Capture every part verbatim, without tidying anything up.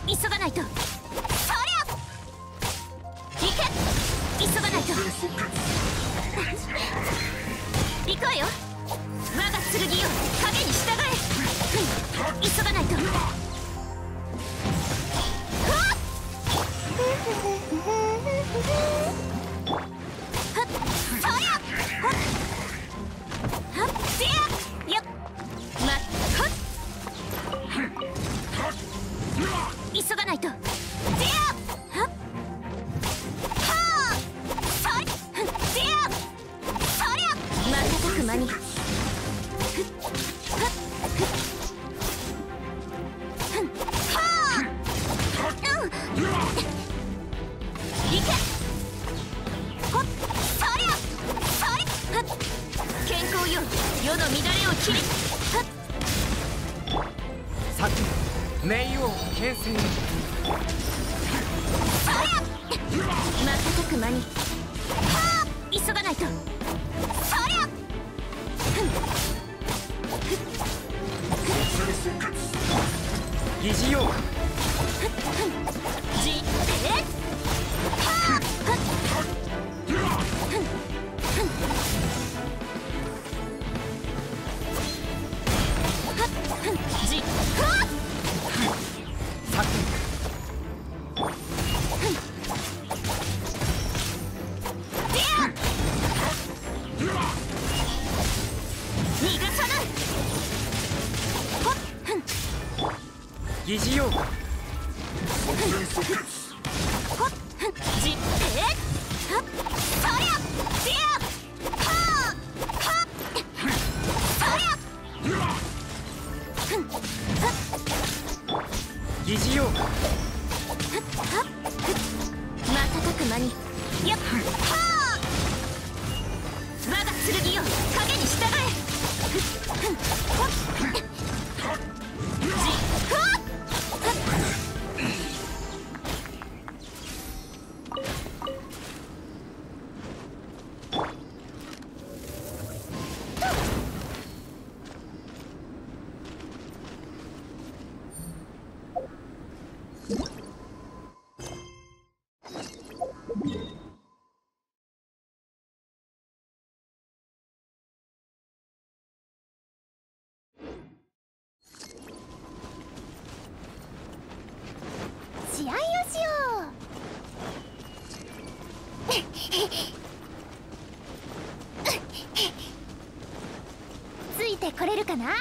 急がないと。そりゃ行け、急がないと。行くわよ、我が剣よ、影に従え。急がないと。急がないと。瞬く間に。健康よ、世の乱れを切り。 さて冥王牽制。 瞬く間に。急がないと。そりゃ疑似ようか。 じえじさて逃がさない。 疑似ようか。 じえそりゃじゃははそりゃ疑似ようか。 瞬く間に。やっはあ、我が剣よ、影に従え。じはっ試合をしよう。ついてこれるかな。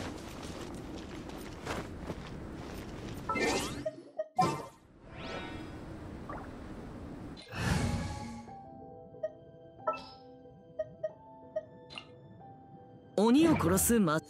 鬼を殺すま。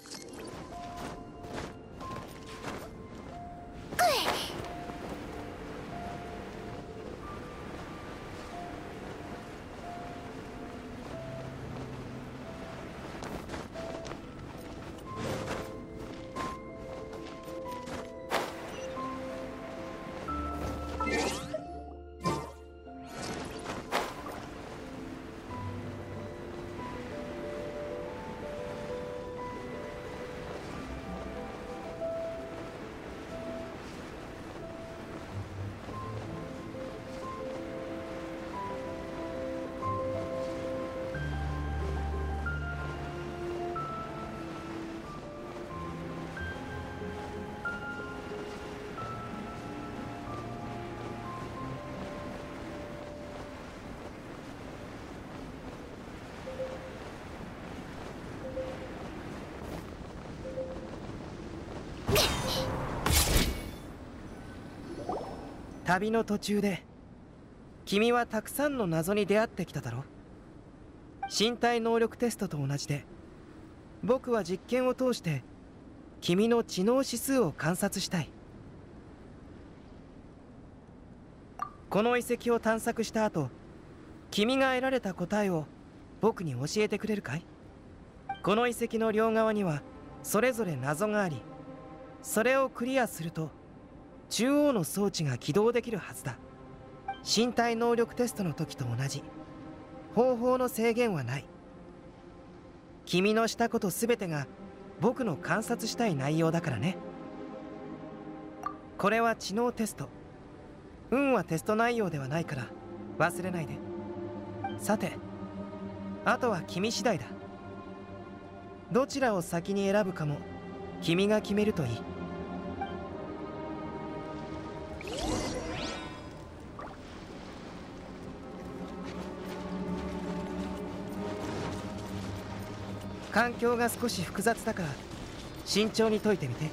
旅の途中で君はたくさんの謎に出会ってきただろ。身体能力テストと同じで僕は実験を通して君の知能指数を観察したい。この遺跡を探索した後、君が得られた答えを僕に教えてくれるかい？この遺跡の両側にはそれぞれ謎があり、それをクリアすると中央の装置が起動できるはずだ。身体能力テストの時と同じ。方法の制限はない。君のしたこと全てが僕の観察したい内容だからね。 これは知能テスト。運はテスト内容ではないから忘れないで。さて、あとは君次第だ。どちらを先に選ぶかも君が決めるといい。環境が少し複雑だから慎重に解いてみて。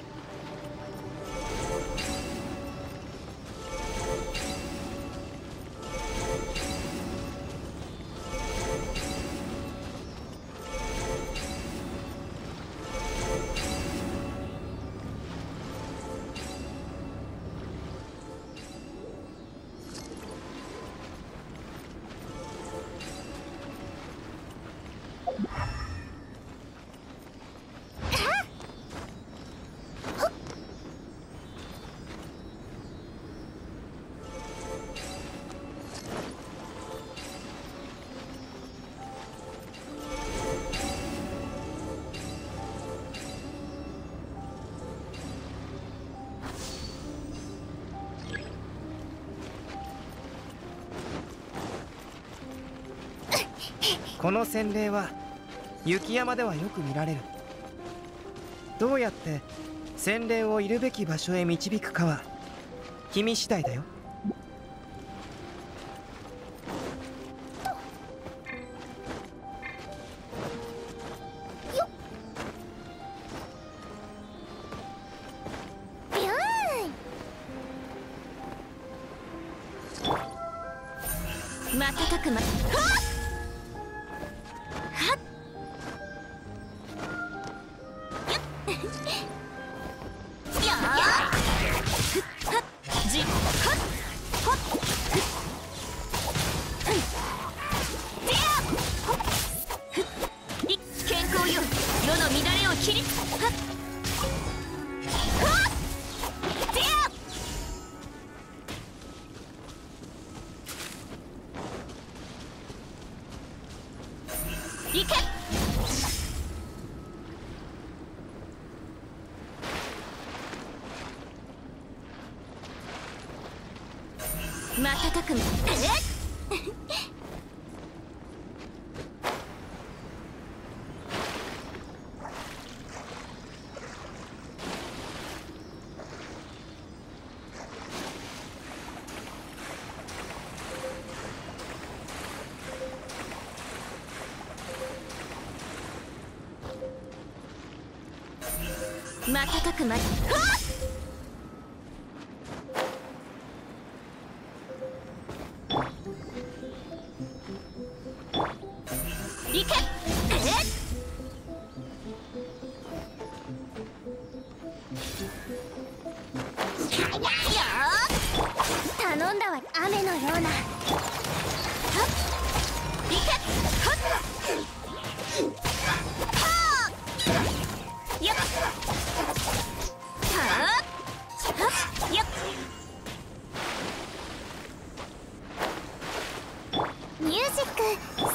この洗礼は雪山ではよく見られる。どうやって洗礼をいるべき場所へ導くかは君次第だよ。 瞬く間瞬く間瞬く間頼んだわ。雨のようなミュージック。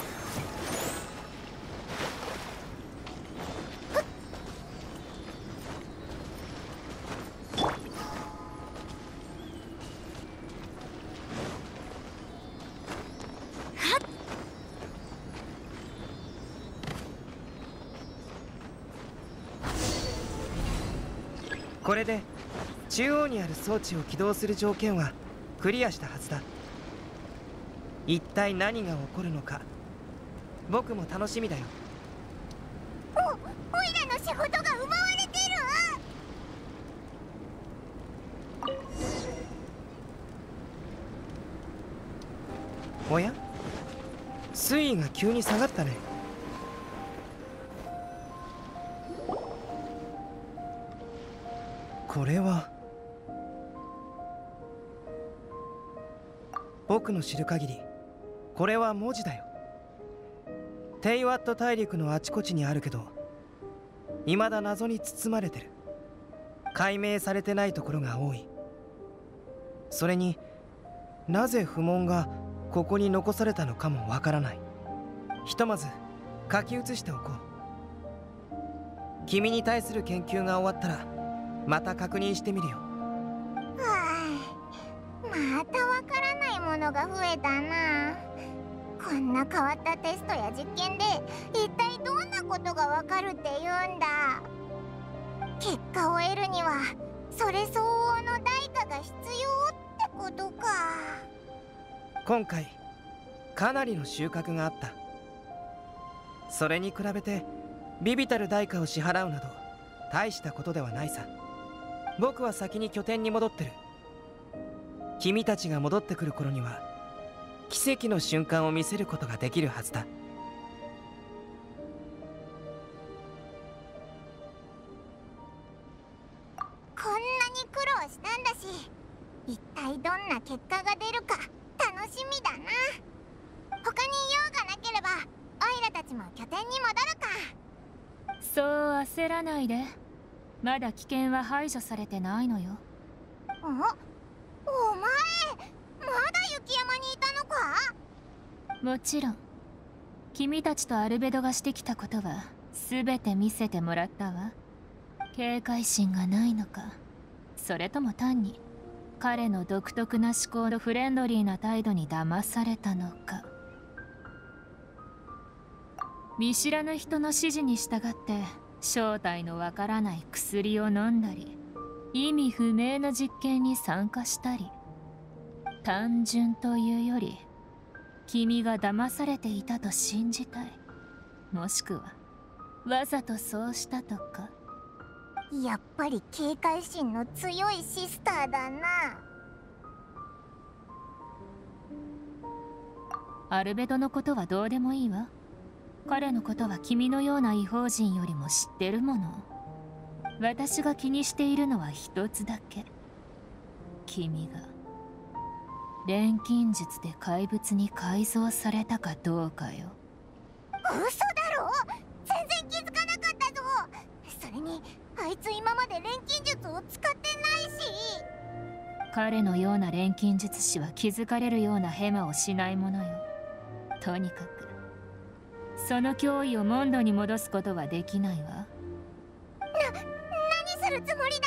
これで中央にある装置を起動する条件はクリアしたはずだ。一体何が起こるのか僕も楽しみだよ。 お、おいらの仕事が奪われてる。 おや、水位が急に下がったね。これは僕の知る限りこれは文字だよ。テイワット大陸のあちこちにあるけど未だ謎に包まれてる。解明されてないところが多い。それになぜ不問がここに残されたのかもわからない。ひとまず書き写しておこう。君に対する研究が終わったらまた確認してみるよ。 あたわからないものが増えたな。こんな変わったテストや実験で一体どんなことがわかるって言うんだ。結果を得るにはそれ相応の代価が必要ってことか。 今回かなりの収穫があった。それに比べて微々たる代価を支払うなど大したことではないさ。僕は先に拠点に戻ってる。君たちが戻ってくる頃には奇跡の瞬間を見せることができるはずだ。 こんなに苦労したんだし、一体どんな結果が出るか楽しみだな。他に用がなければオイラたちも拠点に戻るか。 そう焦らないで。まだ危険は排除されてないのよ。 お、お前まだ雪山にいたのか？ もちろん。君たちとアルベドがしてきたことは全て見せてもらったわ。警戒心がないのか、それとも単に彼の独特な思考とフレンドリーな態度に騙されたのか。見知らぬ人の指示に従って正体のわからない薬を飲んだり、意味不明な実験に参加したり、単純というより君が騙されていたと信じたい。もしくはわざとそうしたとか。 やっぱり警戒心の強いシスターだな。 アルベドのことはどうでもいいわ。彼のことは君のような異邦人よりも知ってるもの。私が気にしているのは一つだけ。君が錬金術で怪物に改造されたかどうかよ。 嘘だろ？全然気づかなかったぞ。それにあいつ今まで錬金術を使ってないし。 彼のような錬金術師は気づかれるようなヘマをしないものよ。とにかくその脅威をモンドに戻すことはできないわ。な、 何するつもり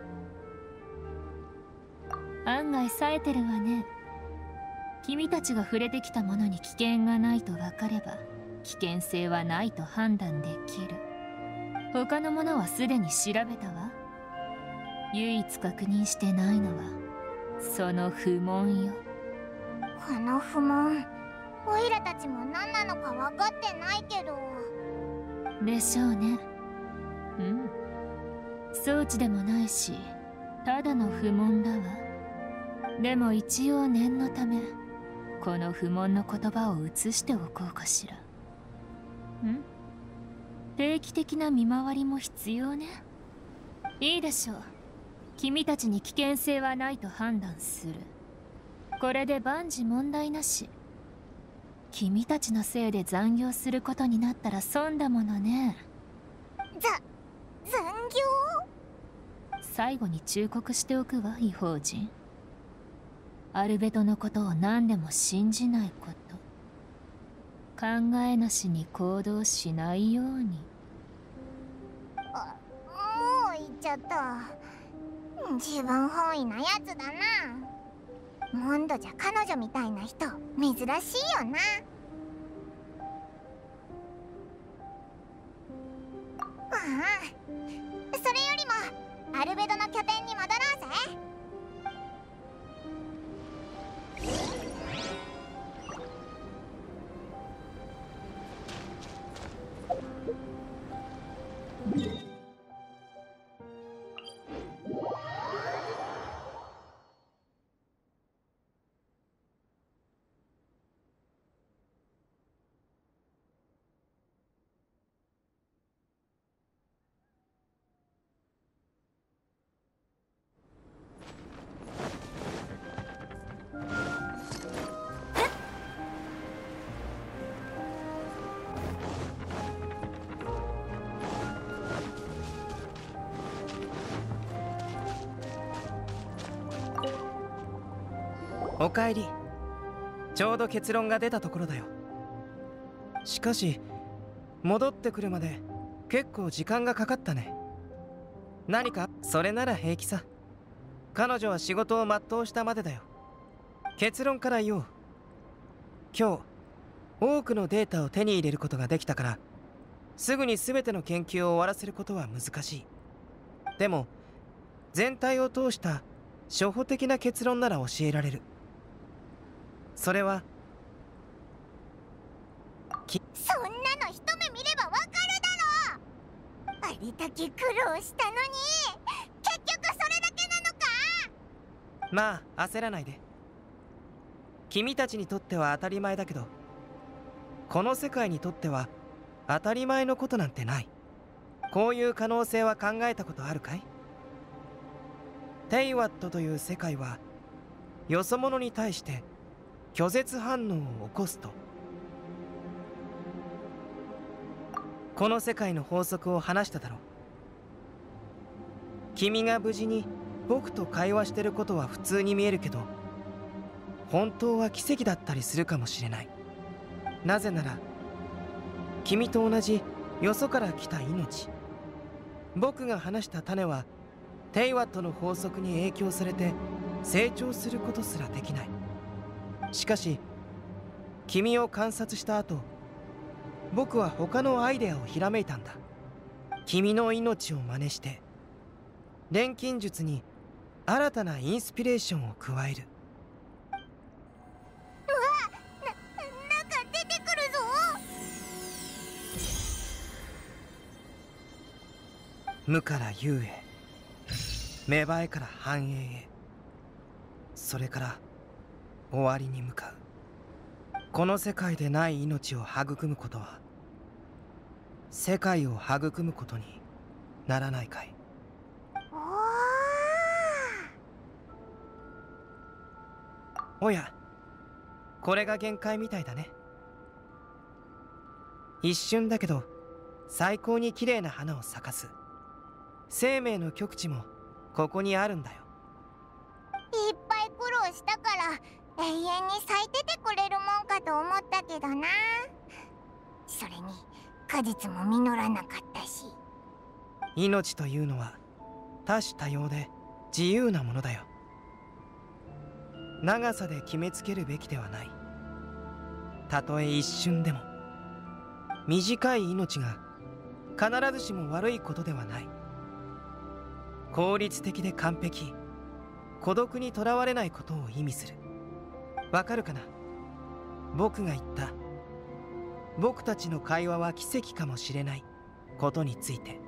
だ？案外冴えてるわね。君たちが触れてきたものに危険がないと分かれば危険性はないと判断できる。他のものはすでに調べたわ。唯一確認してないのはその不問よ。 この不問、オイラたちも何なのか分かってないけど。 でしょうね。うん。装置でもないし、ただの不問だわ。でも一応念のため、この不問の言葉を移しておこうかしら。ん？定期的な見回りも必要ね。いいでしょう。君たちに危険性はないと判断する。これで万事問題なし。君たちのせいで残業することになったら損だものね。 ざ、残業？ 最後に忠告しておくわ、異邦人。アルベトのことを何でも信じないこと。考えなしに行動しないように。 あ、もう言っちゃった。自分本位なやつだな。モンドじゃ彼女みたいな人珍しいよな。ああ、それよりもアルベドの拠点に戻ろうぜ。 おかえり。ちょうど結論が出たところだよ。しかし戻ってくるまで結構時間がかかったね。何か？それなら平気さ。彼女は仕事を全うしたまでだよ。 結論から言おう。今日多くのデータを手に入れることができたから、すぐに全ての研究を終わらせることは難しい。でも全体を通した初歩的な結論なら教えられる。それはそんなの一目見ればわかるだろう。あれだけ苦労したのに結局それだけなのか。 まあ焦らないで。君たちにとっては当たり前だけど、この世界にとっては当たり前のことなんてない。こういう可能性は考えたことあるかい？テイワットという世界はよそ者に対して拒絶反応を起こすと。この世界の法則を話しただろう。君が無事に僕と会話してることは普通に見えるけど、本当は奇跡だったりするかもしれない。なぜなら君と同じよそから来た命。僕が話した種はテイワットの法則に影響されて成長することすらできない。しかし君を観察した後、僕は他のアイデアをひらめいたんだ。君の命を真似して錬金術に新たなインスピレーションを加える。 うわ、な、なんか出てくるぞ。 無から有へ、芽生えから繁栄へ、それから終わりに向かう。この世界でない命を育むことは世界を育むことにならないかい？ おおや、これが限界みたいだね。一瞬だけど最高に綺麗な花を咲かす生命の極地もここにあるんだよ。 いっぱい苦労したから永遠に咲いててくれるもんかと思ったけどな。それに果実も実らなかったし。 命というのは多種多様で自由なものだよ。長さで決めつけるべきではない。たとえ一瞬でも。短い命が必ずしも悪いことではない。効率的で完璧、孤独にとらわれないことを意味する。わかるかな？僕が言った僕たちの会話は奇跡かもしれないことについて。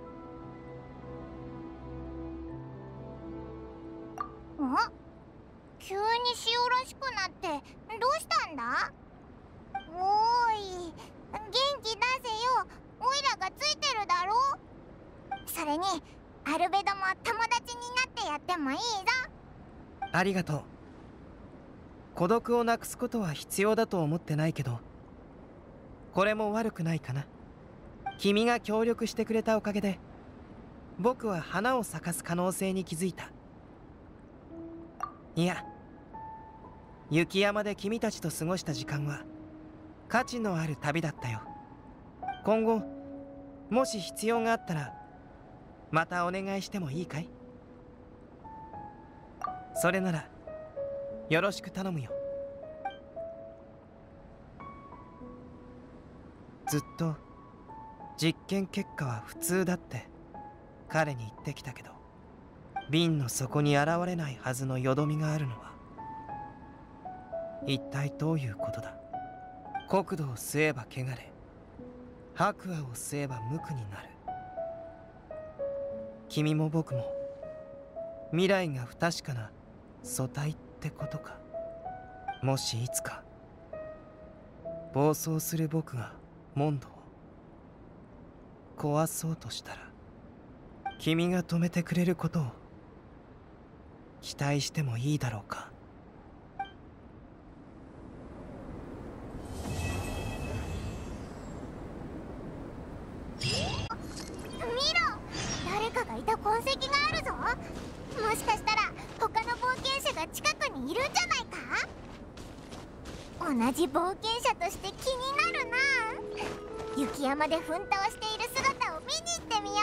ん？急に塩らしくなってどうしたんだ？おーい、元気出せよ。オイラがついてるだろ。それにアルベドも友達になってやってもいいぞ。 ありがとう。孤独をなくすことは必要だと思ってないけど、これも悪くないかな。君が協力してくれたおかげで僕は花を咲かす可能性に気づいた。いや、雪山で君たちと過ごした時間は価値のある旅だったよ。今後もし必要があったらまたお願いしてもいいかい？それならよろしく頼むよ。ずっと実験結果は普通だって彼に言ってきたけど、瓶の底に現れないはずのよどみがあるのは一体どういうことだ？国土を吸えば汚れ、白亜を吸えば無垢になる。君も僕も未来が不確かな素体ってことか。もしいつか暴走する僕がモンドを壊そうとしたら、君が止めてくれることを期待してもいいだろうか。 いた痕跡があるぞ。もしかしたら他の冒険者が近くにいるんじゃないか。同じ冒険者として気になるな。雪山で奮闘している姿を見に行ってみよ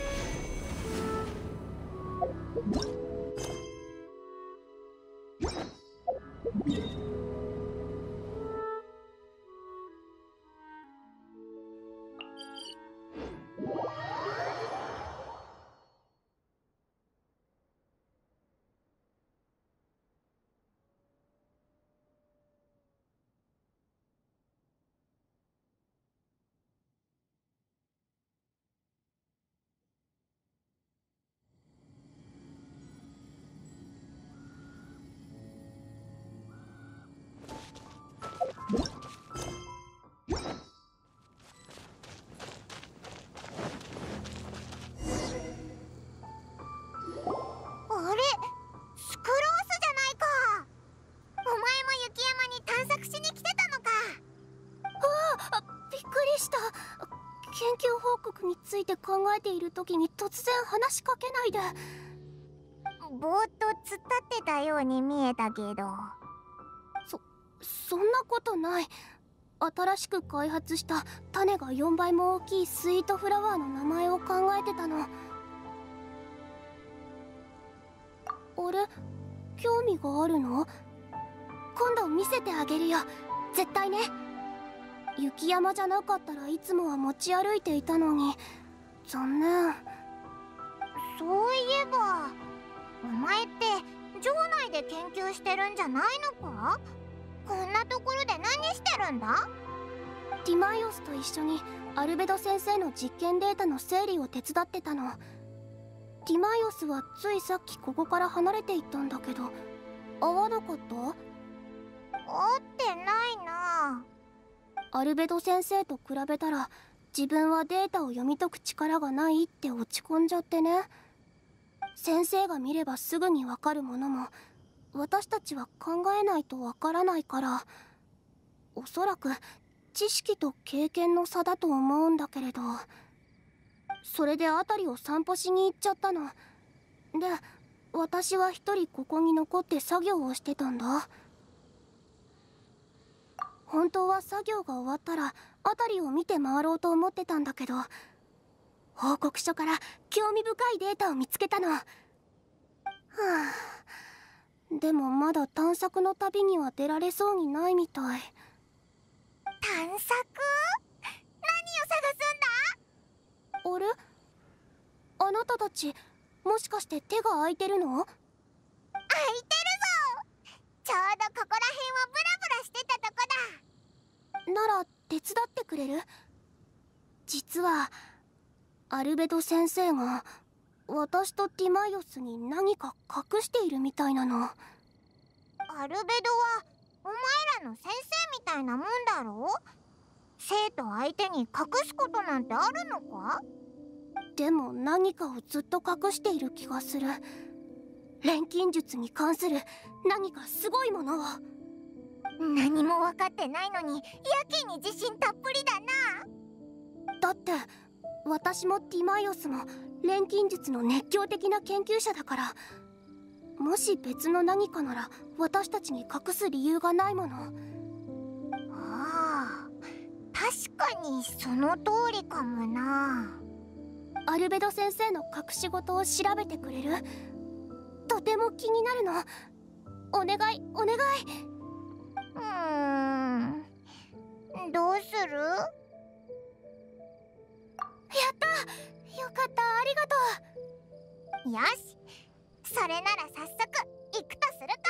うぜ。 ついて考えている時に突然話しかけないで。 ぼーっと突っ立ってたように見えたけど。 そそんなことない。新しく開発した種がよんばいも大きいスイートフラワーの名前を考えてたの。あれ、興味があるの？今度見せてあげるよ、絶対ね。雪山じゃなかったらいつもは持ち歩いていたのに、残念。 そういえばお前って城内で研究してるんじゃないのか？こんなところで何してるんだ？ ティマイオスと一緒にアルベド先生の実験データの整理を手伝ってたの。ティマイオスはついさっきここから離れていったんだけど、会わなかった？ 会ってないな。 アルベド先生と比べたら自分はデータを読み解く力がないって落ち込んじゃってね。先生が見ればすぐにわかるものも私たちは考えないとわからないから、おそらく知識と経験の差だと思うんだけれど、それで辺りを散歩しに行っちゃったの。で、私は一人ここに残って作業をしてたんだ。本当は作業が終わったら辺りを見て回ろうと思ってたんだけど、報告書から興味深いデータを見つけたの。はあ、でもまだ探索の旅には出られそうにないみたい。 探索？何を探すんだ？ あれ？あなたたちもしかして手が空いてるの？ 空いてるぞ。ちょうどここら辺をブラブラしてたとこだ。 なら手伝ってくれる？実はアルベド先生が私とティマイオスに何か隠しているみたいなの。 アルベドはお前らの先生みたいなもんだろう？生徒相手に隠すことなんてあるのか？ でも何かをずっと隠している気がする。錬金術に関する何かすごいものを。 何も分かってないのにやけに自信たっぷりだな。 だって私もティマイオスも錬金術の熱狂的な研究者だから、もし別の何かなら私たちに隠す理由がないもの。 ああ、確かにその通りかもな。 アルベド先生の隠し事を調べてくれる？とても気になるの。お願いお願い。 うーん、どうする？やった！よかった、ありがとう。よし、それなら早速行くとするか。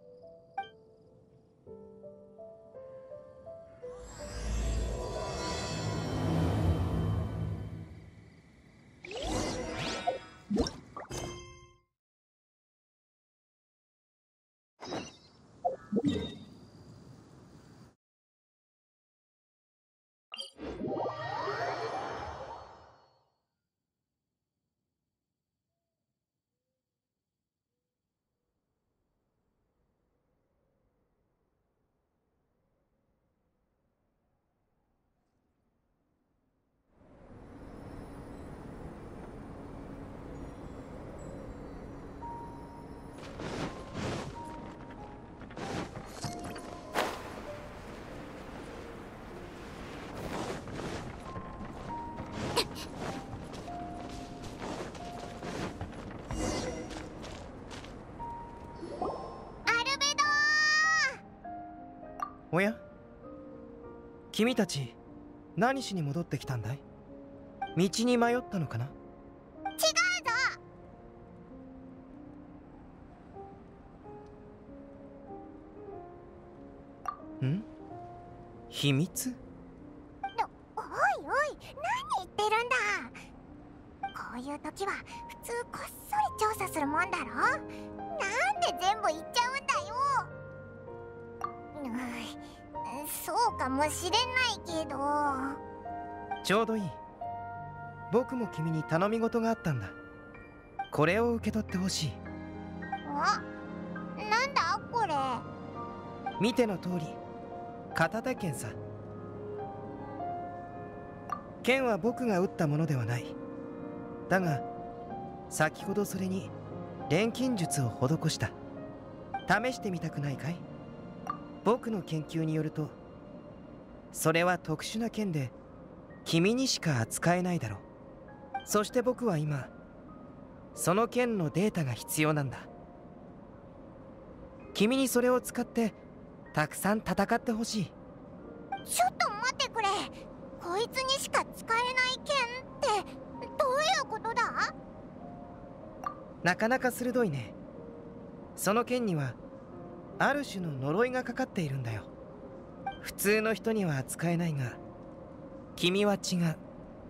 おや、君たち何しに戻ってきたんだい？道に迷ったのかな？ 違うぞ。ん？秘密？ おいおい、何言ってるんだ。こういう時は普通こっそり調査するもんだろ。なんで全部言っちゃうんだよ。うん、そうかもしれないけど。 ちょうどいい。僕も君に頼み事があったんだ。これを受け取ってほしい。 あ、なんだこれ。 見ての通り片手剣さ。 剣は僕が撃ったものではない。だが先ほどそれに錬金術を施した。試してみたくないかい？僕の研究によるとそれは特殊な剣で君にしか扱えないだろう。そして僕は今その剣のデータが必要なんだ。君にそれを使ってたくさん戦ってほしい。 ちょっと待ってくれ。こいつにしか使えない剣ってどういうことだ？ なかなか鋭いね。その剣にはある種の呪いがかかっているんだよ。普通の人には扱えないが君は違う。 え？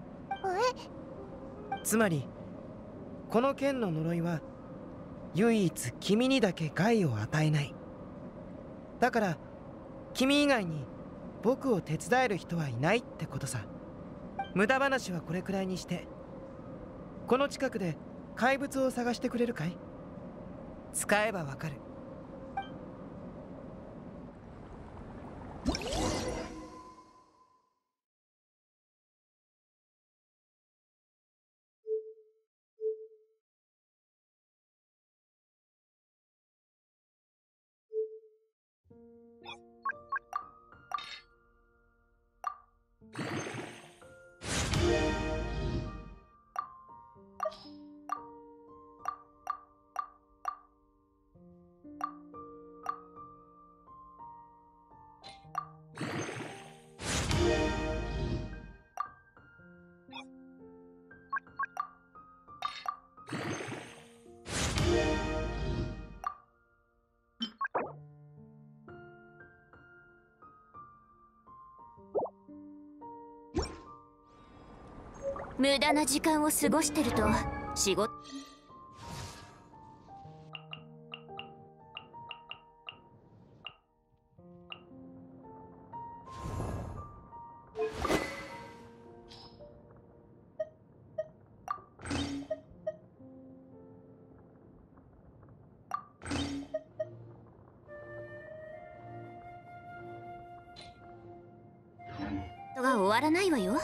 つまりこの剣の呪いは唯一君にだけ害を与えない。だから君以外に僕を手伝える人はいないってことさ。無駄話はこれくらいにして、この近くで怪物を探してくれるかい？使えばわかる。 無駄な時間を過ごしてると仕事が終わらないわよ。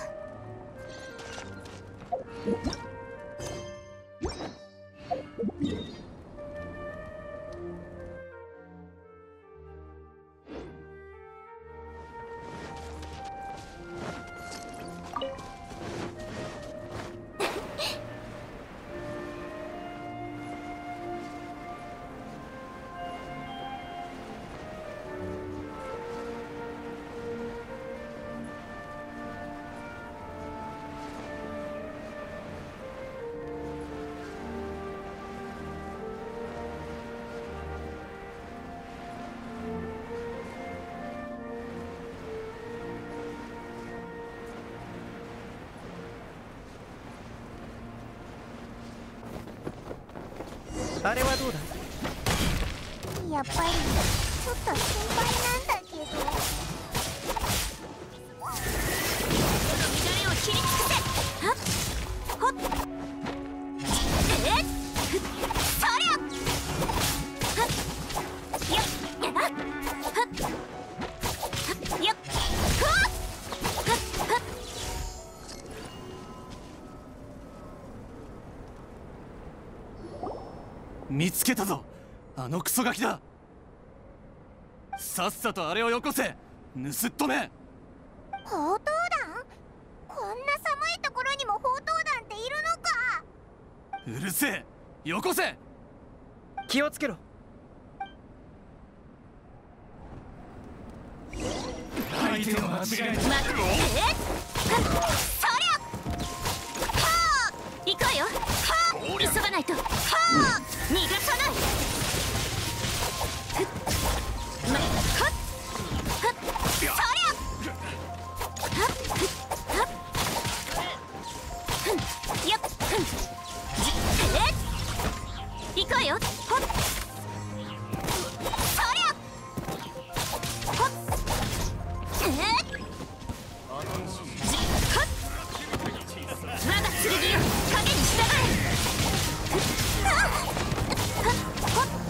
あれはどうだ？ やっぱりちょっと心配なんだけど。 乱れを切り尽くせ。はっほっえっそりゃはっよっやばっはっはっよっほっはっはっ見つけたぞ、あのクソガキだ。さっさとあれをよこせ、盗っ人め。 砲塔弾？こんな寒いところにも砲塔弾っているのか？ うるせえ、よこせ。 気をつけろ。 相手の間違いない。 待って、えっそりゃはあ行くわよ。はあ急がないと。はあ逃がさない。ふっまはっはっそりゃはっふっはっふんよっふんじえっ行くわよ。ほっそりゃほっえっじはっ我が剣よ影に従え。ふっはっはっほっ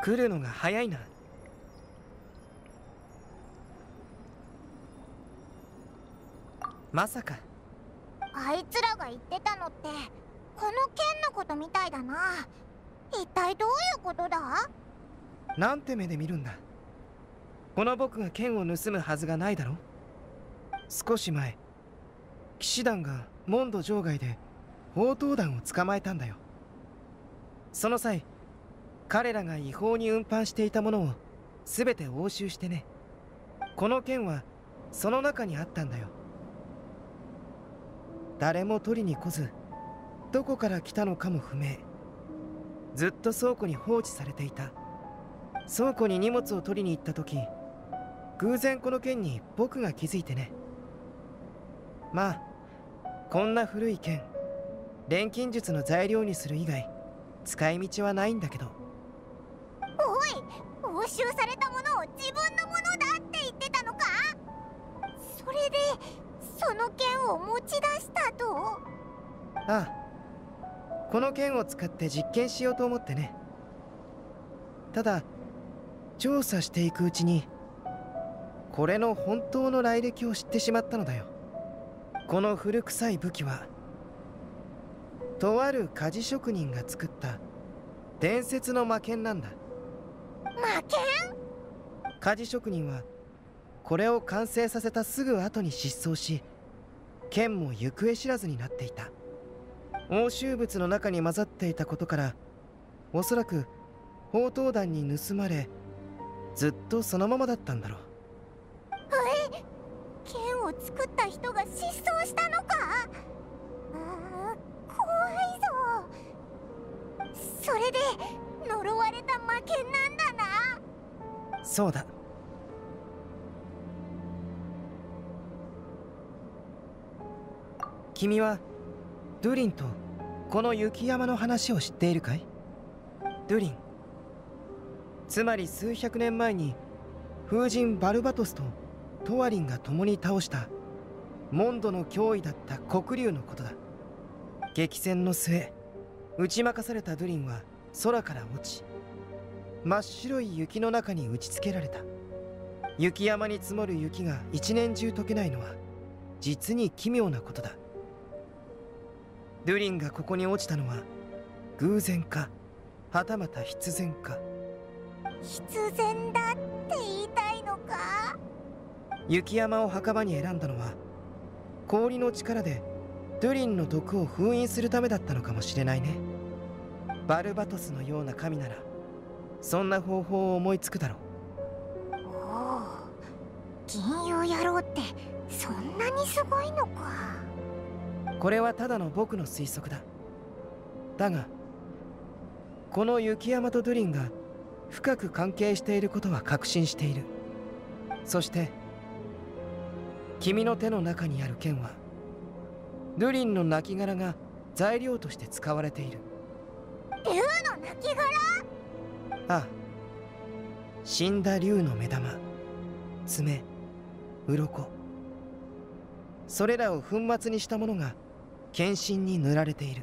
来るのが早いな。まさかあいつらが言ってたのってこの剣のことみたいだな。一体どういうことだ？ なんて目で見るんだ。この僕が剣を盗むはずがないだろ。少し前騎士団がモンド城外で宝刀団を捕まえたんだよ。その際彼らが違法に運搬していたものを全て押収してね。この剣はその中にあったんだよ。誰も取りに来ず、どこから来たのかも不明。ずっと倉庫に放置されていた。倉庫に荷物を取りに行った時、偶然この剣に僕が気づいてね。まあこんな古い剣、錬金術の材料にする以外使い道はないんだけど。 おい、押収されたものを自分のものだって言ってたのか？それでその剣を持ち出したと？ ああ、この剣を使って実験しようと思ってね。ただ調査していくうちにこれの本当の来歴を知ってしまったのだよ。この古臭い武器はとある鍛冶職人が作った伝説の魔剣なんだ。 魔剣？ 鍛冶職人はこれを完成させたすぐ後に失踪し、剣も行方知らずになっていた。押収物の中に混ざっていたことから、おそらく宝刀団に盗まれずっとそのままだったんだろう。 え？剣を作った人が失踪したのか？あー、怖いぞ。それで呪われた魔剣なんだな。 そうだ。君はドゥリンとこの雪山の話を知っているかい？ドゥリン、つまり数百年前に風神バルバトスとトワリンが共に倒したモンドの脅威だった黒竜のことだ。激戦の末、打ち負かされたドゥリンは空から落ち、真っ白い雪の中に打ちつけられた。雪山に積もる雪が一年中溶けないのは実に奇妙なことだ。ドゥリンがここに落ちたのは偶然か、はたまた必然か。 必然だって言いたいのか？ 雪山を墓場に選んだのは氷の力でドゥリンの毒を封印するためだったのかもしれないね。バルバトスのような神ならそんな方法を思いつくだろう。 おお、銀融野郎ってそんなにすごいのか。 これはただの僕の推測だ。だがこの雪山とドゥリンが深く関係していることは確信している。そして君の手の中にある剣はドゥリンの亡骸が材料として使われている。 竜の亡骸？ ああ、死んだ竜の目玉、爪、鱗、それらを粉末にしたものが剣身に塗られている。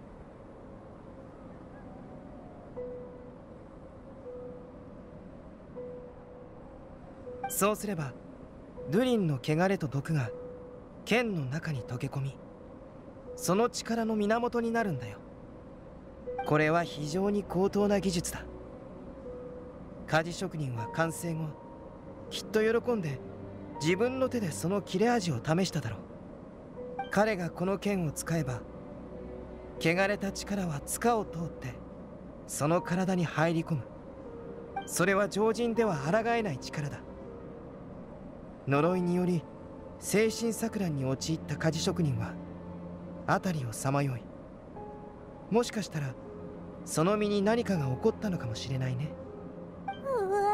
そうすればドゥリンの汚れと毒が剣の中に溶け込み、その力の源になるんだよ。これは非常に高等な技術だ。鍛冶職人は完成後きっと喜んで自分の手でその切れ味を試しただろう。彼がこの剣を使えば汚れた力は塚を通ってその体に入り込む。それは常人では抗えない力だ。呪いにより精神錯乱に陥った鍛冶職人は辺りをさまよい、もしかしたらその身に何かが起こったのかもしれないね。 うわ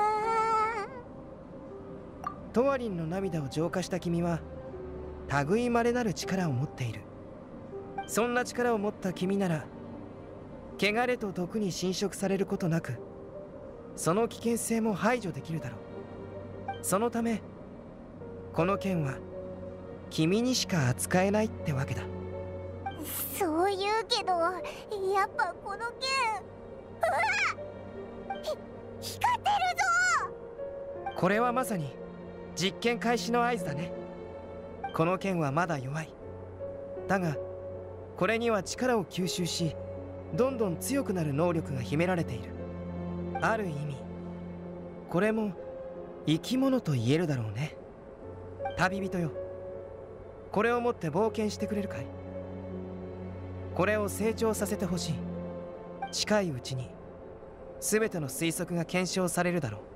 ー。トワリンの涙を浄化した君は類いまれなる力を持っている。そんな力を持った君なら汚れと毒に侵食されることなくその危険性も排除できるだろう。そのためこの剣は君にしか扱えないってわけだ。 そう言うけど、やっぱこの剣、うわっ！ 光ってるぞ。 これはまさに実験開始の合図だね。この剣はまだ弱い。だがこれには力を吸収しどんどん強くなる能力が秘められている。ある意味これも生き物と言えるだろうね。旅人よ、これを持って冒険してくれるかい？これを成長させてほしい。近いうちに全ての推測が検証されるだろう。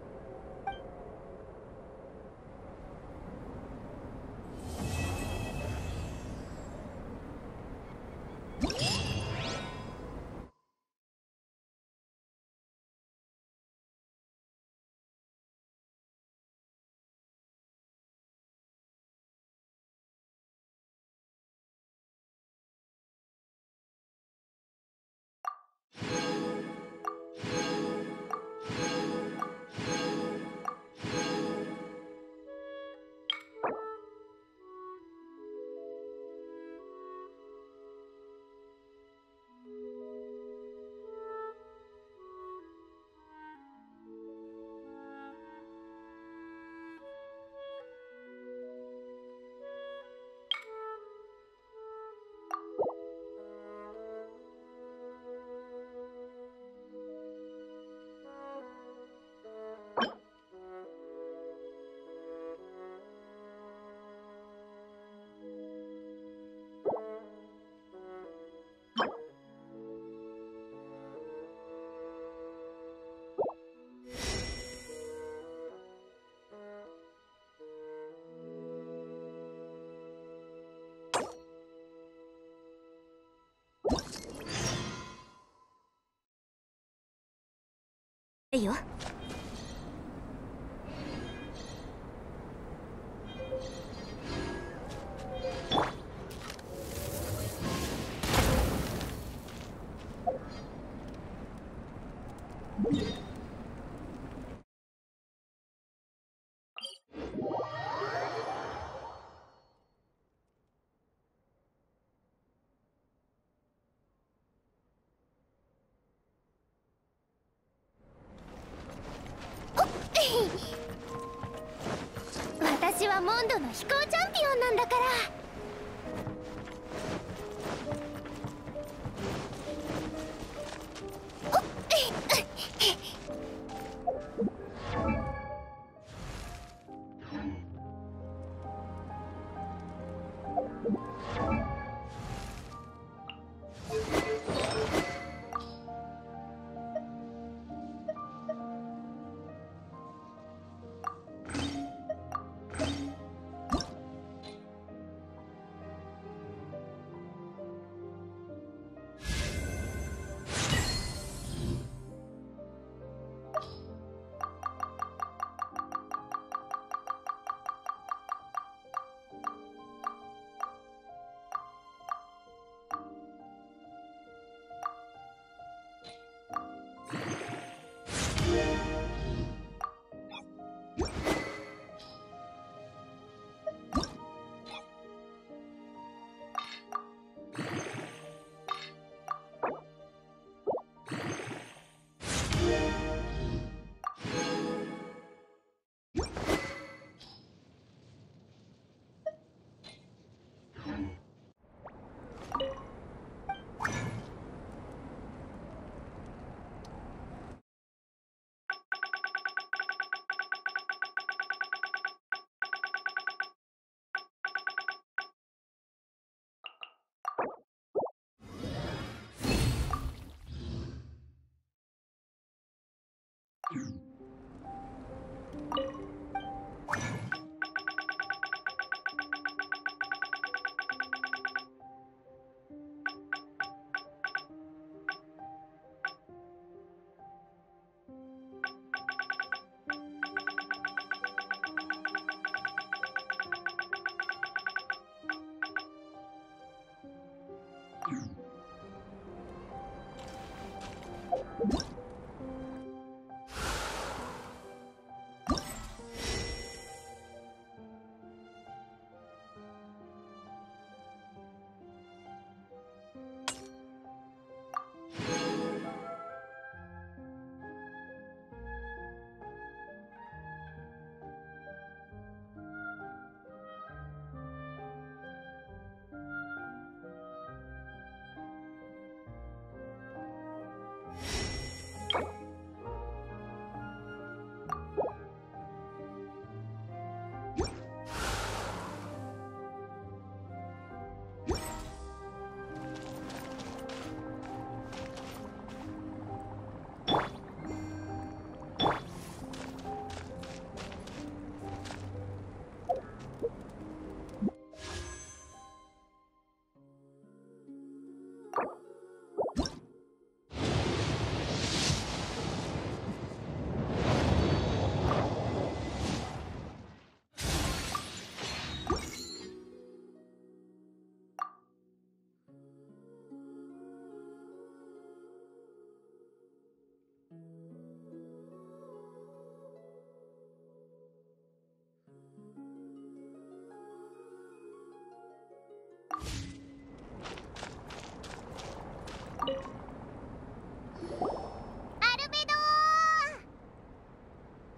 いいよ。私はモンドの飛行チャンピオンなんだから。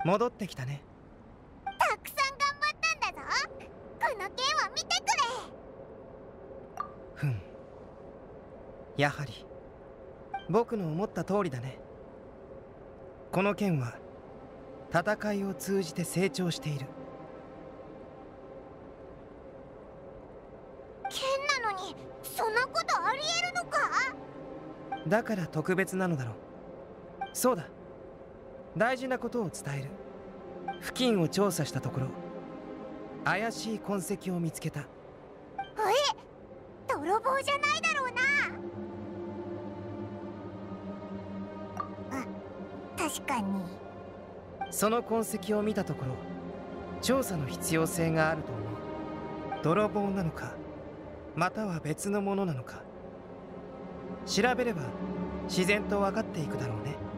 戻ってきたね。 たくさん頑張ったんだぞ。この剣を見てくれ。 ふん、やはり僕の思った通りだね。この剣は戦いを通じて成長している。 剣なのにそんなことありえるのか？ だから特別なのだろう。そうだ、大事なことを伝える。付近を調査したところ、怪しい痕跡を見つけた。 え、泥棒じゃないだろうな。あ、確かに。 その痕跡を見たところ、調査の必要性があると思う。泥棒なのか、または別のものなのか、調べれば自然と分かっていくだろうね。